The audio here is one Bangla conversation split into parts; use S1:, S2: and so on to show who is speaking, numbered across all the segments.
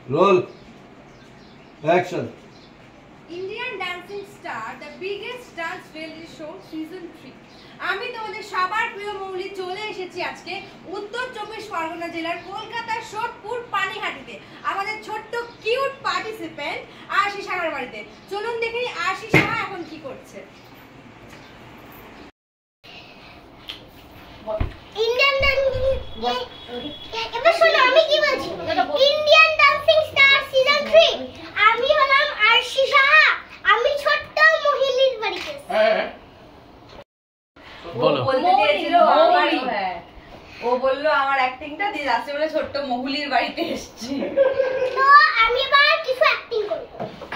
S1: Roll. Action.
S2: Indian Dancing Star, the biggest dance reality show season 3. আমি তোমাদের সবার প্রিয় মৌলি চলে এসেছি আজকে উত্তর 24 পরগনা জেলার কলকাতার সোদপুর পানিহাটিতে আমাদের ছোট্ট কিউট পার্টিসিপেন্ট আশিস সাহার বাড়িতে। চলুন দেখি আশিস সাহা এখন কি করছে।
S3: ইন্ডিয়ান এবার শোনো আমি কি বলছি। ইন্ডিয়ান ডান্সিং স্টার সিজন 3 আমি হলাম আশিস সাহা। আমি ছোট্ট মহিলির বাড়িতে
S4: বলো।
S2: বলতে দিয়েছিল আমারই ও বললো আমার অ্যাক্টিংটা দিয়ে লাস্টে বলে ছোট্ট মহুলির বাড়িতে এসেছি।
S3: তো আমি এবার কিছু অ্যাক্টিং করব।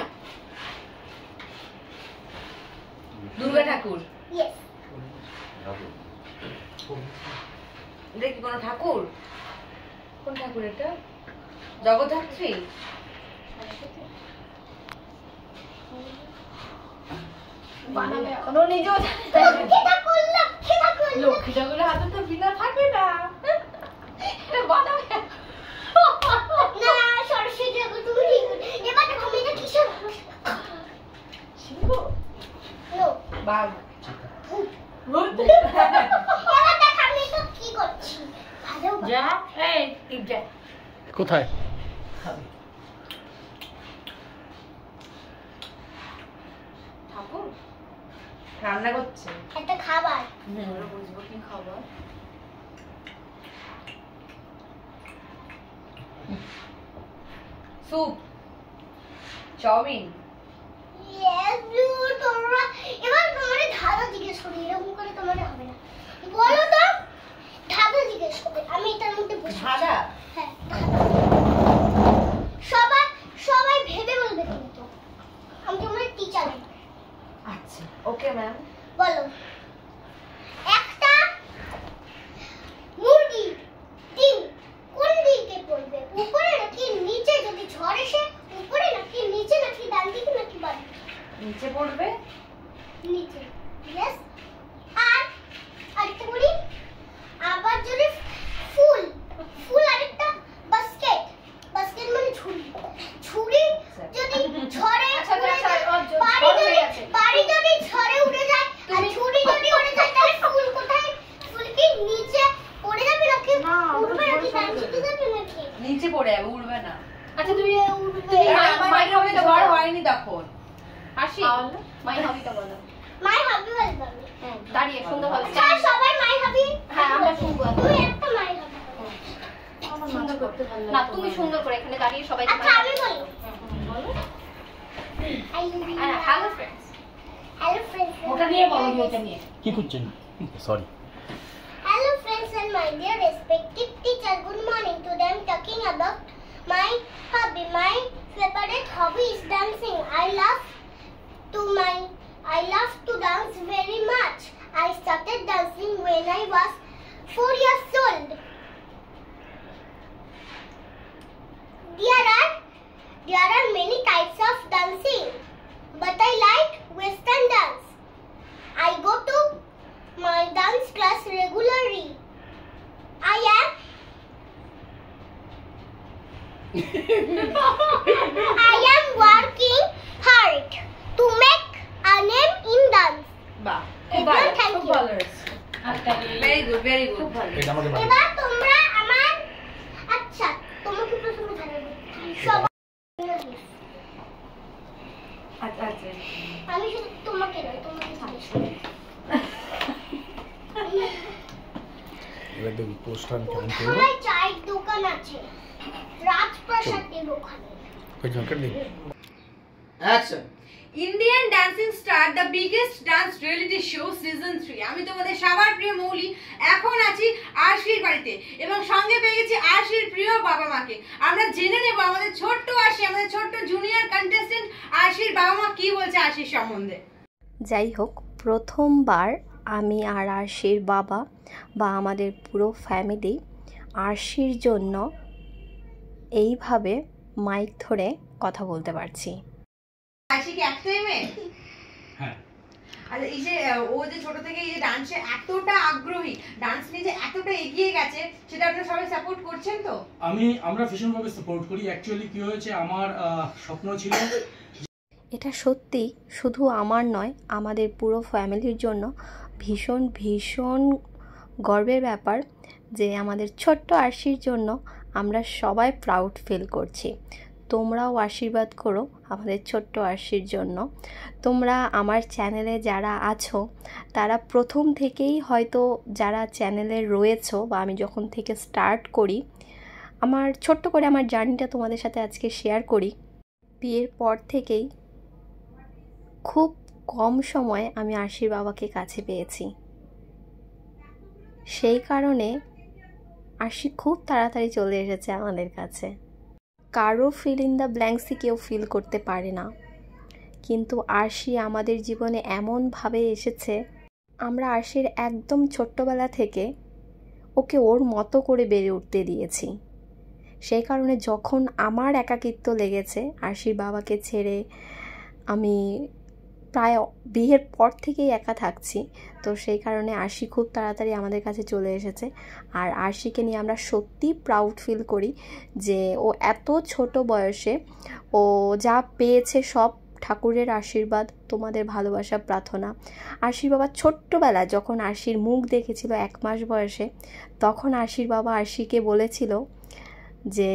S2: দুর্গা ঠাকুর।
S3: ইয়েস।
S2: দেখি কোন ঠাকুর? কোন ঠাকুর এটা? জগদ্ধাত্রী। বানাবে এখনো নিজেও লক্ষ্মী ঠাকুরের হাতে তো বিনা থাকে না। এটা বানাবে
S3: না সরস্বতী ঠাকুর তুমি ঠিক। এবার দেখো আমি এটা কিসের
S2: সিংহ
S3: নো
S2: বাঘ।
S3: এবার দেখো আমি তো কি করছি। ভালো
S2: যা এই টিপ যা
S4: কোথায়?
S2: ঠাকুর রান্না করছে
S3: একটা খাবার।
S2: আমরা বুঝবো কি খাবার। Soup chowmein.
S3: ইয়েস তোমরা এবার তোমারে ধাঁধা জিজ্ঞেস করি। এরকম করে তোমারে হবে না। বলো তো ধাঁধা জিজ্ঞেস করবে। আমি এটার মধ্যে বসে
S2: ধাঁধা?
S3: হ্যাঁ সবাই সবাই ভেবে বলবে কিন্তু আমি তোমার টিচার।
S2: আচ্ছা ওকে ম্যাম।
S3: বলো একটা মুরগি ডিম কোন দিকে পড়বে? উপরে নাকি নিচে? যদি ঝড় এসে উপরে নাকি নিচে নাকি ডান দিকে নাকি বাম দিকে?
S2: নিচে পড়বে।
S3: নিচে। ইয়েস। আর আরেকটা বলি আবার যদি ফুল ফুল আরেকটা বাস্কেট বাস্কেট মানে ঝুড়ি ঝুড়ি যদি ঝড়ে উড়ে যায় বাড়ি যদি ঝড়ে উড়ে যায় আর ঝুড়ি যদি উড়ে যায় তাহলে ফুল কোথায়? ফুল কি নিচে পড়ে যাবে নাকি উড়বে নাকি ডান দিকে যাবে নাকি?
S2: নিচে পড়ে যাবে উড়বে না।
S3: আচ্ছা তুমি উড়বে
S2: মাই হবে তো ঝড় হয়নি তখন।
S5: আসি মাই হবিটা বলো।
S3: মাই হাবি বলবে।
S5: দাঁড়িয়ে সুন্দরভাবে
S3: আচ্ছা সবাই মাই হাবি।
S5: হ্যাঁ আমরা শুনবো।
S3: তুমি একটা মাই হাবি
S5: সুন্দর করতে ভালো লাগে না, তুমি সুন্দর করে এখানে দাঁড়িয়ে সবাই।
S3: আচ্ছা আমি বলি
S5: বলো।
S3: I love you.
S5: Hello friends.
S3: Hello friends.
S5: ওটা নিয়ে বলো, ওটা নিয়ে
S4: কি করছেন? Sorry.
S3: Hello friends and my dear respective teacher. Good morning. Today I am talking about my hobby. My favorite hobby is dancing. I love to dance very much. I started dancing when I was 4 years old. There are many types of dancing, but I like Western dance. I go to my dance class regularly. I am working hard to make a name in dance.
S2: বাহ
S3: Everyone, thank
S2: খুব
S3: you.
S2: ভালো হয়েছে। Very good very good.
S4: এটা আমাকে বাড়ি।
S3: এবার তোমরা আমার আচ্ছা তোমাকে প্রথমে জানাবো সবাই।
S2: আচ্ছা আচ্ছা
S3: আমি শুধু তোমাকে নয় তোমাকে জিজ্ঞেস করি।
S4: এবার দেখি পোস্টার কেমন করবো।
S3: ওখানে চায়ের দোকান আছে রাজপ্রাসাদের ওখানে।
S4: ওই ঝাঁকার নেই।
S1: Action.
S2: Indian dancing star the biggest dance reality show season 3। আমি তোমাদের সবার প্রিয় মৌলি এখন আছি আশির বাড়িতে এবং সঙ্গে পেয়ে গেছি আশির প্রিয় বাবা মাকে। আমরা জেনে নেব আমাদের ছোট্ট আশি আমাদের ছোট্ট জুনিয়র কন্টেস্টেন্ট আশির বাবা মা কি বলছে আশির সম্বন্ধে।
S6: যাই হোক প্রথমবার আমি আর আরশির বাবা বা আমাদের পুরো ফ্যামিলি আরশির জন্য এইভাবে মাইক ধরে কথা বলতে পারছি।
S2: আশি কি একটাই মেয়ে?
S4: হ্যাঁ।
S2: আচ্ছা এই যে ও যে ছোট থেকে এই যে ডান্সে এতটা আগ্রহী, ডান্স নিয়ে যে এতটা এগিয়ে গেছে, সেটা আপনারা সবাই সাপোর্ট করছেন তো?
S7: আমরা ভীষণভাবে সাপোর্ট করি। অ্যাকচুয়ালি কি হয়েছে, আমার স্বপ্ন ছিল,
S6: এটা সত্যি শুধু আমার নয়, আমাদের পুরো ফ্যামিলির জন্য ভীষণ ভীষণ গর্বের ব্যাপার যে আমাদের ছোট্ট আরশির জন্য আমরা সবাই প্রাউড ফিল করছি। তোমরাও আশীর্বাদ করো আমাদের ছোট্ট আরশির জন্য। তোমরা আমার চ্যানেলে যারা আছো তারা প্রথম থেকেই হয়তো যারা চ্যানেলে রয়েছো, বা আমি যখন থেকে স্টার্ট করি, আমার ছোট্ট করে আমার জার্নিটা তোমাদের সাথে আজকে শেয়ার করি। বিয়ের পর থেকেই খুব কম সময়ে আমি আরশির বাবাকে কাছে পেয়েছি। সেই কারণে আরশি খুব তাড়াতাড়ি চলে এসেছে আমাদের কাছে। কারো ফিল ইন দ্য ব্ল্যাঙ্কসই কেউ ফিল করতে পারে না, কিন্তু আরশি আমাদের জীবনে এমনভাবে এসেছে, আমরা আরশির একদম ছোট্টবেলা থেকে ওকে ওর মতো করে বেড়ে উঠতে দিয়েছি। সেই কারণে যখন আমার একাকিত্ব লেগেছে, আরশির বাবাকে ছেড়ে আমি প্রায় বিয়ের পর থেকেই একা থাকছি, তো সেই কারণে আরশি খুব তাড়াতাড়ি আমাদের কাছে চলে এসেছে। আর আরশিকে নিয়ে আমরা সত্যি প্রাউড ফিল করি যে ও এত ছোট বয়সে ও যা পেয়েছে সব ঠাকুরের আশীর্বাদ, তোমাদের ভালোবাসা, প্রার্থনা। আরশির বাবা ছোট্টবেলা যখন আরশির মুখ দেখেছিল 1 মাস বয়সে, তখন আরশির বাবা আরশিকে বলেছিল যে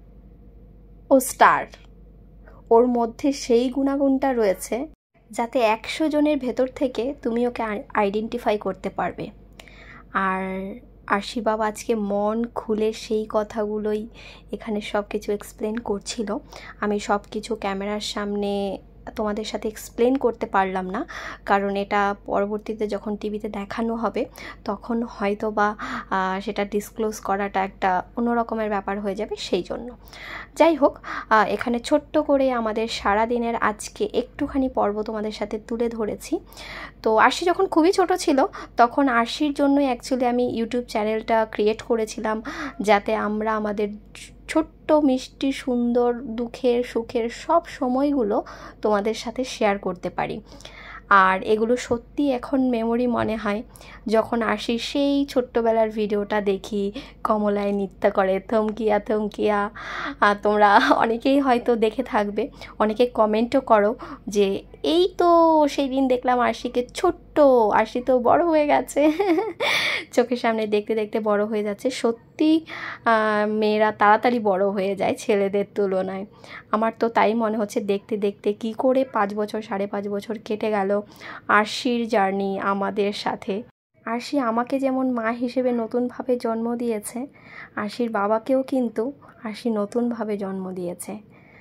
S6: ও স্টার, ওর মধ্যে সেই গুণাগুণটা রয়েছে যাতে 100 জনের ভেতর থেকে তুমি ওকে আইডেন্টিফাই করতে পারবে। আর আরশি বাবা আজকে মন খুলে সেই কথাগুলোই এখানে সব কিছু এক্সপ্লেন করছিল। আমি সব কিছু ক্যামেরার সামনে তোমাদের সাথে এক্সপ্লেন করতে পারলাম না, কারণ এটা পরবর্তীতে যখন টিভিতে দেখানো হবে তখন হয়তো বা সেটা ডিসক্লোজ করাটা একটা অন্যরকমের ব্যাপার হয়ে যাবে, সেই জন্য। যাই হোক, এখানে ছোট্ট করে আমাদের সারাদিনের আজকে একটুখানি পর্ব তোমাদের সাথে তুলে ধরেছি। তো আরশি যখন খুবই ছোট ছিল তখন আরশির জন্যই অ্যাকচুয়ালি আমি ইউটিউব চ্যানেলটা ক্রিয়েট করেছিলাম, যাতে আমরা আমাদের ছোট্ট মিষ্টি সুন্দর দুঃখের সুখের সব সময়গুলো তোমাদের সাথে শেয়ার করতে পারি। আর এগুলো সত্যি এখন মেমোরি মনে হয়, যখন আরশি সেই ছোট্টবেলার ভিডিওটা দেখি, কমলায় নৃত্য করে থমকিয়া থমকিয়া। তোমরা অনেকেই হয়তো দেখে থাকবে, অনেকে কমেন্টও করো যে এই তো সেই দিন দেখলাম আরশিকে ছোট্ট, আরশি তো বড় হয়ে গেছে। চোখের সামনে দেখতে দেখতে বড় হয়ে যাচ্ছে। সত্যি মেয়েরা তাড়াতাড়ি বড় হয়ে যায় ছেলেদের তুলনায়। আমার তো তাই মনে হচ্ছে, দেখতে দেখতে কি করে 5 বছর 5.5 বছর কেটে গেল আরশির জার্নি আমাদের সাথে। আরশি আমাকে যেমন মা হিসেবে নতুনভাবে জন্ম দিয়েছে, আরশির বাবাকেও কিন্তু আরশি নতুনভাবে জন্ম দিয়েছে।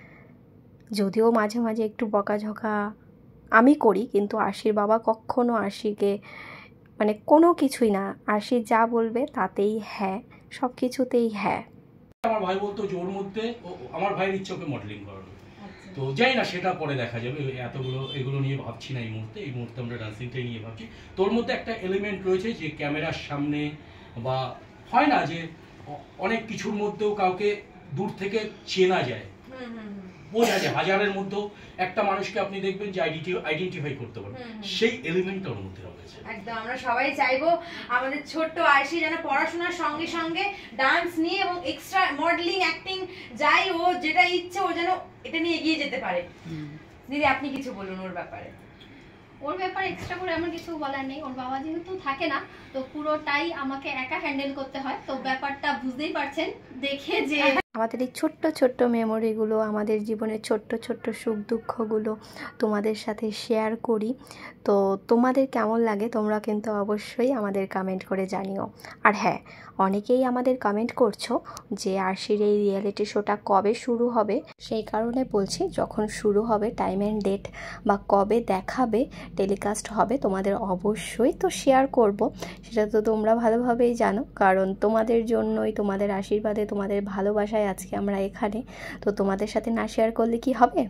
S6: যদিও মাঝে মাঝে একটু বকাঝকা আমি করি, কিন্তু আরশির বাবা কখনো আরশিকে মানে কোনো কিছুই না, আরশি যা বলবে তাতেই হ্যাঁ, সব কিছুতেই হ্যাঁ।
S7: আমার ভাই বলতো যে ওর মধ্যে আমার ভাইয়ের ইচ্ছে ওকে মডেলিং করানো। তো যাই না, সেটা পরে দেখা যাবে, এগুলো নিয়ে ভাবছি না এই মুহূর্তে আমরা ডান্সিংটাই নিয়ে ভাবছি। তোর মধ্যে একটা এলিমেন্ট রয়েছে যে ক্যামেরার সামনে, বা হয় না যে অনেক কিছুর মধ্যেও কাউকে দূর থেকে চেনা যায়, বোঝা যায়, হাজারের মধ্যেও একটা মানুষকে আপনি দেখবেন যে আইডেন্টিফাই করতে পারবেন, সেই এলিমেন্টটা ওর মধ্যে রয়েছে।
S2: একদম আমরা সবাই চাইবো আমাদের ছোট্ট আরশি যেন পড়াশোনার সঙ্গে সঙ্গে ডান্স নিয়ে এবং এক্সট্রা মডেলিং, অ্যাক্টিং, যাই ও যেটা ইচ্ছে ও যেন এটা নিয়ে এগিয়ে যেতে পারে। দিদি আপনি কিছু বলুন ওর ব্যাপারে।
S5: ওর ব্যাপারে এক্সট্রা করে আমার কিছু বলার নেই। ওর বাবা যেহেতু থাকে না, তো পুরোটাই আমাকে একা হ্যান্ডেল করতে হয়, তো ব্যাপারটা বুঝতেই পারছেন দেখে যে
S6: আমাদের এই ছোট্ট ছোট্ট মেমোরিগুলো, আমাদের জীবনের ছোট্ট ছোট্ট সুখ দুঃখগুলো তোমাদের সাথে শেয়ার করি। তো তোমাদের কেমন লাগে তোমরা কিন্তু অবশ্যই আমাদের কমেন্ট করে জানিও। আর হ্যাঁ, অনেকেই আমাদের কমেন্ট করছো যে আরশির এই রিয়েলিটি শোটা কবে শুরু হবে। সেই কারণে বলছি, যখন শুরু হবে টাইম অ্যান্ড ডেট বা কবে দেখাবে, টেলিকাস্ট হবে, তোমাদের অবশ্যই তো শেয়ার করব। সেটা তো তোমরা ভালোভাবেই জানো, কারণ তোমাদের জন্যই, তোমাদের আশীর্বাদে, তোমাদের ভালোবাসায় আজকে আমরা এখানে। তো তোমাদের সাথে না শেয়ার করলে কি হবে?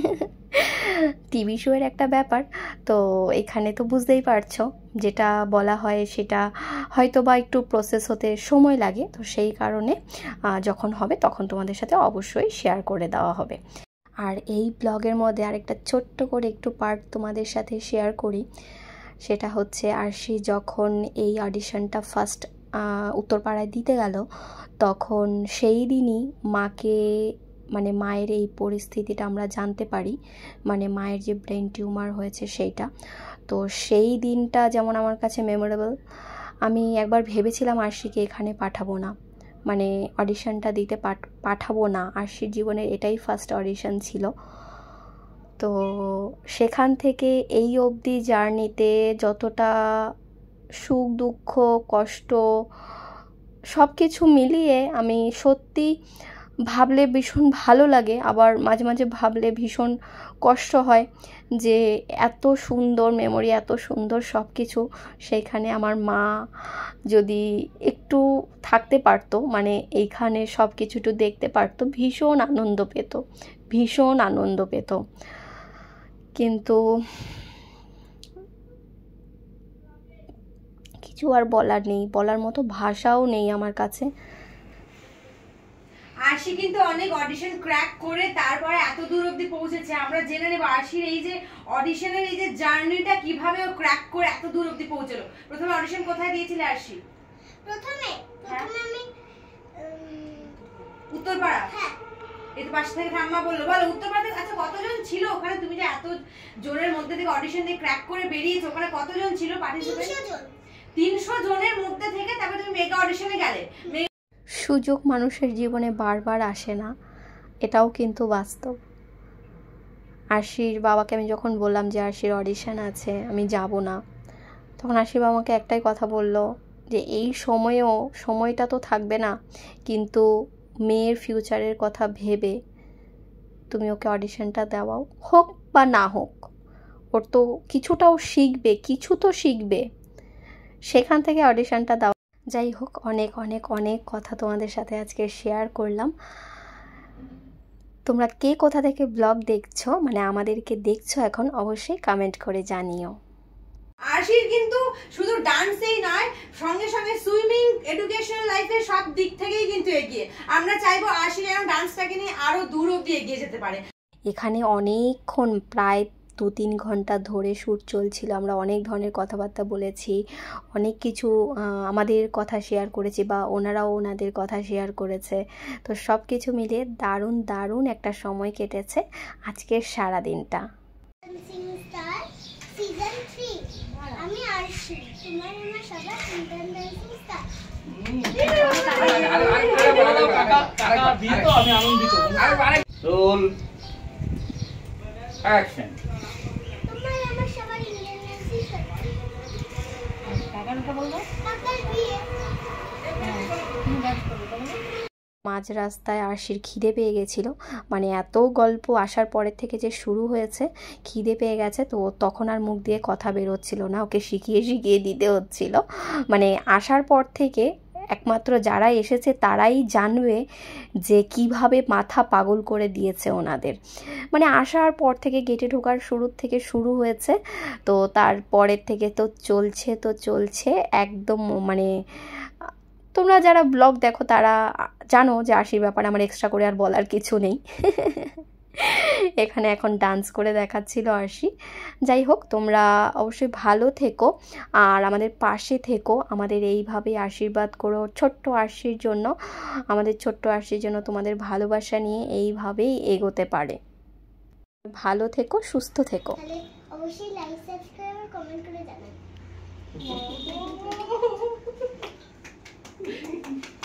S6: টিভি শোয়ের একটা ব্যাপার তো, এখানে তো বুঝতেই পারছো, যেটা বলা হয় সেটা হয়তো বা একটু প্রসেস হতে সময় লাগে। তো সেই কারণে যখন হবে তখন তোমাদের সাথে অবশ্যই শেয়ার করে দেওয়া হবে। আর এই ব্লগের মধ্যে আরেকটা ছোট্ট করে একটু পার্ট তোমাদের সাথে শেয়ার করি। সেটা হচ্ছে আরশি যখন এই অডিশনটা ফার্স্ট উত্তরপাড়ায় দিতে গেল, তখন সেই দিনই মাকে মানে মায়ের এই পরিস্থিতিটা আমরা জানতে পারি, মানে মায়ের যে ব্রেন টিউমার হয়েছে সেইটা। তো সেই দিনটা যেমন আমার কাছে মেমোরেবল। আমি একবার ভেবেছিলাম আরশিকে এখানে পাঠাবো না, মানে অডিশনটা দিতে পাঠাবো না। আরশির জীবনের এটাই ফার্স্ট অডিশন ছিল। তো সেখান থেকে এই অবধি জার্নিতে যতটা সুখ দুঃখ কষ্ট সব কিছু মিলিয়ে আমি সত্যি ভাবলে ভীষণ ভালো লাগে, আবার মাঝে মাঝে ভাবলে ভীষণ কষ্ট হয় যে এত সুন্দর মেমোরি, এত সুন্দর সব কিছু, সেইখানে আমার মা যদি একটু থাকতে পারতো, মানে এইখানে সব কিছু একটু দেখতে পারতো, ভীষণ আনন্দ পেত, ভীষণ আনন্দ পেত। কিন্তু কিছু আর বলার নেই, বলার মতো ভাষাও নেই আমার কাছে।
S2: আরশি কিন্তু অনেক অডিশন ক্র্যাক করে তারপরে এত দূর অবধি পৌঁছেছে। আমরা জেনে নেব আরশির এই যে অডিশনের এই যে জার্নিটা কিভাবে ও ক্র্যাক করে এত দূর অবধি পৌঁছলো। প্রথমে অডিশন কোথায় দিয়েছিলে আরশি?
S3: প্রথমে আমি
S2: উত্তরপাড়া।
S3: হ্যাঁ,
S2: এই তো পাশে থেকে ঠাম্মা বললো। বলো উত্তরপাড়াতে আচ্ছা কতজন ছিল ওখানে? তুমি যে এত জনের মধ্যে থেকে অডিশন দিয়ে ক্র্যাক করে বেরিয়েছো, ওখানে কতজন ছিল পার্টিসিপেন্ট?
S3: 300 জন।
S2: 300 জনের মধ্যে থেকে তারপরে তুমি মেগা অডিশনে গেলে।
S6: সুযোগ মানুষের জীবনে বারবার আসে না, এটাও কিন্তু বাস্তব। আরশির বাবাকে আমি যখন বললাম যে আরশির অডিশন আছে, আমি যাব না, তখন আরশির বাবা আমাকে একটাই কথা বলল যে এই সময়টা তো থাকবে না, কিন্তু মেয়ের ফিউচারের কথা ভেবে তুমি ওকে অডিশনটা দেওয়াও, হোক বা না হোক, ওর তো কিছুটাও শিখবে, কিছু তো শিখবে, সেখান থেকে অডিশনটা দাও। যাই হোক, অনেক অনেক অনেক কথা তোমাদের সাথে আজকে শেয়ার করলাম। তোমরা কে কোথা থেকে ব্লগ দেখছো, মানে আমাদেরকে দেখছো এখন, অবশ্যই কমেন্ট করে জানিও।
S2: আরশির কিন্তু শুধু ডান্সেই নয়, সঙ্গে সঙ্গে সুইমিং, এডুকেশনাল লাইফে সব দিক থেকেই কিন্তু এগিয়ে। আমরা চাইবো আরশি যেন ডান্সটাকে নিয়ে আরো দূর অবধি এগিয়ে যেতে পারে।
S6: এখানে অনেকক্ষণ প্রায় 2-3 ঘন্টা ধরে শ্যুট চলছিল। আমরা অনেক ধরনের কথাবার্তা বলেছি, অনেক কিছু আমাদের কথা শেয়ার করেছি, বা ওনারাও ওনাদের কথা শেয়ার করেছে। তো সব কিছু মিলিয়ে দারুণ দারুণ একটা সময় কেটেছে আজকের সারা দিনটা।
S3: ডান্সিং স্টার সিজন 3 আমি আরশি, তোমার আমার সবার ইন্টার ডান্সিং স্টার।
S7: আমি আনন্দিত।
S1: Roll action.
S3: তোমার আমার সবার ইন্টার ডান্সিং স্টার। কাকারটা বলবো? কাকার বিয়ে।
S6: মাঝ রাস্তায় আরশির খিদে পেয়ে গেছিলো, মানে এত গল্প আসার পরের থেকে যে শুরু হয়েছে, খিদে পেয়ে গেছে। তো তখন আর মুখ দিয়ে কথা বেরোচ্ছিল না, ওকে শিখিয়ে শিখিয়ে দিতে হচ্ছিল। মানে আসার পর থেকে একমাত্র যারা এসেছে তারাই জানবে যে কিভাবে মাথা পাগল করে দিয়েছে ওনাদের। মানে আসার পর থেকে গেটে ঢোকার শুরুর থেকে শুরু হয়েছে, তো তারপরের থেকে তো চলছে একদম। মানে তোমরা যারা ব্লগ দেখো তারা জানো যে আরশির ব্যাপারে আমার এক্সট্রা করে আর বলার কিছু নেই। এখানে এখন ডান্স করে দেখাচ্ছিল আরশি। যাই হোক, তোমরা অবশ্যই ভালো থেকো আর আমাদের পাশে থেকো, আমাদের এইভাবে আশীর্বাদ করো ছোট্ট আরশির জন্য। আমাদের ছোট্ট আরশির জন্য তোমাদের ভালোবাসা নিয়ে এইভাবেই এগোতে পারে। ভালো থেকো, সুস্থ থেকো।
S3: তাহলে অবশ্যই লাইক, সাবস্ক্রাইব আর কমেন্ট করে জানাবেন।